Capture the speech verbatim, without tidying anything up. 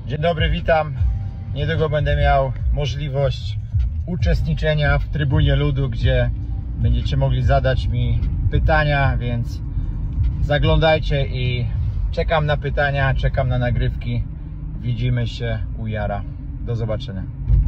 Dzień dobry, witam. Niedługo będę miał możliwość uczestniczenia w Trybunie Ludu, gdzie będziecie mogli zadać mi pytania, więc zaglądajcie i czekam na pytania, czekam na nagrywki. Widzimy się u Jara. Do zobaczenia.